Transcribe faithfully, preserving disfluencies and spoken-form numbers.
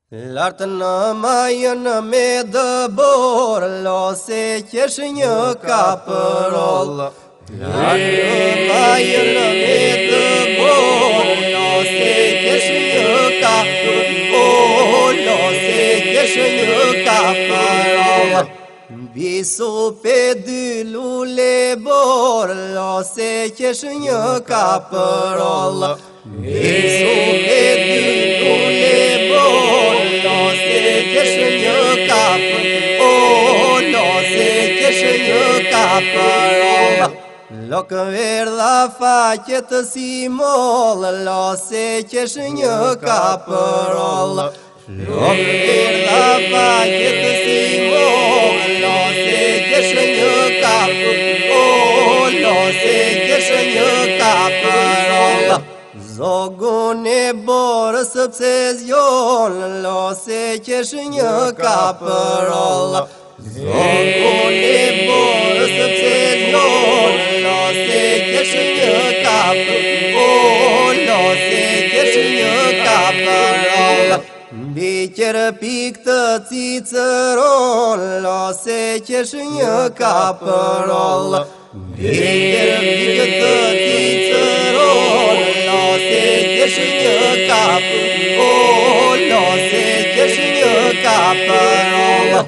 Lartë në majën me dëbor, lose qesh një kapërol. Lartë në majën me dëbor, lose qesh një kapërol. Lose qesh një kapërol. Bisu pe dy lule bor, lose qesh një kapërol. Bisu pe dy lule bor, lose qesh një kapërol. Lose qesh një kapërol. Lokë verdha faqet si moll, lose qesh një kapërol. Lokë verdha faqet si moll, lose qesh një kapërol. Lose qesh një kapërol. Zogun e borës pse zjon, lose qesh një kapërol. Zogun e borës pse zjon, lose qesh një kapërol. Lose qesh një kapërol. Biqer pik të cicëron, lose qesh një kapërol. Biqer pik të cicëron, lose qesh një kapërol. Lose qesh një kapërol.